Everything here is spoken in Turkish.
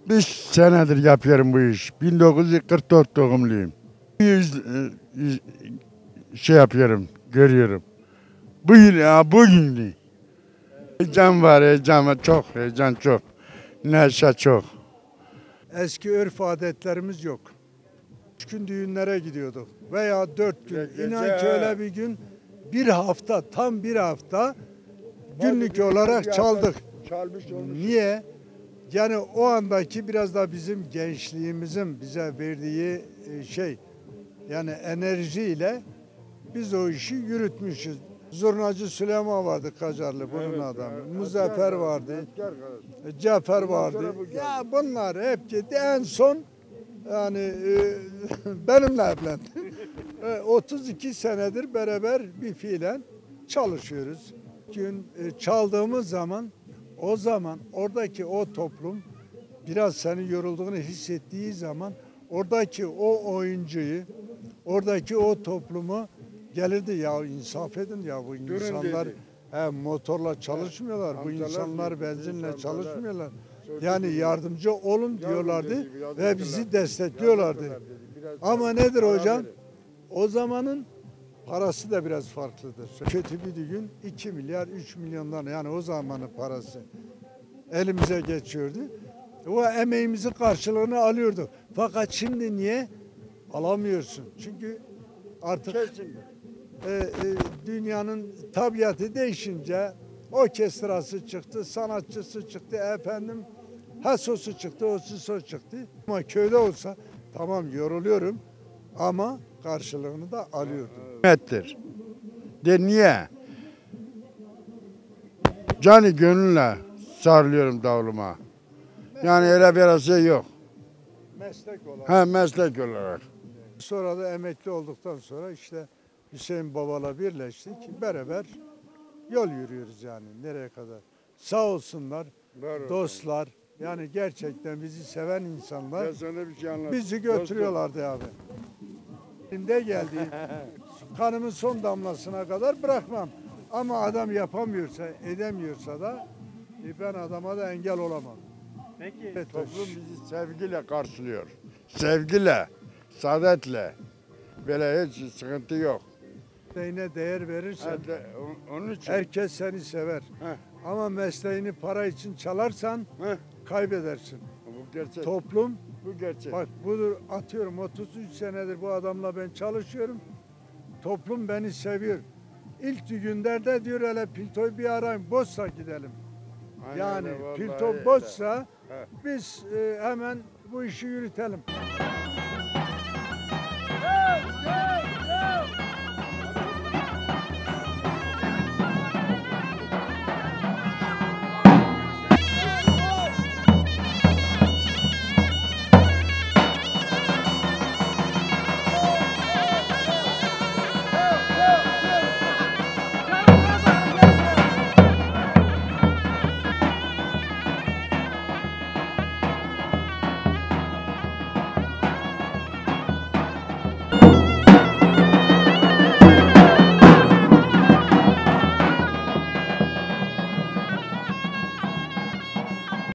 60 senedir yapıyorum bu iş. 1944 doğumluyum. Şey yapıyorum, görüyorum. Bugün heyecan var, heyecan var, çok heyecan çok. Neşe çok. Eski örf adetlerimiz yok. 3 gün düğünlere gidiyorduk veya 4 gün. İnan ki öyle bir gün bir hafta, tam bir hafta günlük olarak çaldık. Niye? Yani o andaki biraz da bizim gençliğimizin bize verdiği yani enerjiyle biz o işi yürütmüşüz. Zurnacı Süleyman vardı Kacarlı bunun adamı. Muzaffer vardı. Cafer vardı. Ya bunlar hep gitti. En son yani benimle evlendi. 32 senedir beraber bir fiilen çalışıyoruz. Gün çaldığımız zaman o zaman oradaki o toplum biraz senin yorulduğunu hissettiği zaman oradaki o oyuncuyu, oradaki o toplumu gelirdi ya insaf edin ya bu insanlar motorla çalışmıyorlar. Bu insanlar benzinle çalışmıyorlar. Yani yardımcı olun diyorlardı ve bizi destekliyorlardı. Ama nedir hocam? O zamanın parası da biraz farklıdır. Kötü bir gün 2 milyar 3 milyondan yani o zamanın parası elimize geçiyordu. O emeğimizin karşılığını alıyorduk. Fakat şimdi niye? Alamıyorsun. Çünkü artık dünyanın tabiatı değişince orkestrası çıktı, sanatçısı çıktı, hasosu çıktı, osiso çıktı. Ama köyde olsa tamam yoruluyorum ama karşılığını da alıyordum. Hürmettir. De niye? Canı gönülle sarılıyorum davuluma. Yani öyle bir şey yok. Meslek olarak. Meslek olarak. Sonra da emekli olduktan sonra işte Hüseyin Baba'la birleştik. Beraber yol yürüyoruz yani nereye kadar. Sağ olsunlar, dostlar. Yani gerçekten bizi seven insanlar bizi götürüyorlardı abi. Elimde geldi. Kanımın son damlasına kadar bırakmam. Ama adam yapamıyorsa, edemiyorsa da ben adama da engel olamam. Peki toplum bizi sevgiyle karşılıyor. Sevgiyle, saadetle. Böyle hiç sıkıntı yok. Mesleğine değer verirsen Onun için. herkes seni sever. Ama mesleğini para için çalarsan kaybedersin. Bu gerçek. Toplum, Bu gerçek. bak budur atıyorum 33 senedir bu adamla ben çalışıyorum. Toplum beni seviyor. İlk günlerde diyor hele Pilto'yu bir arayın, boşsa gidelim. Aynen Yani öyle, vallahi Pilto öyle. boşsa biz hemen bu işi yürütelim.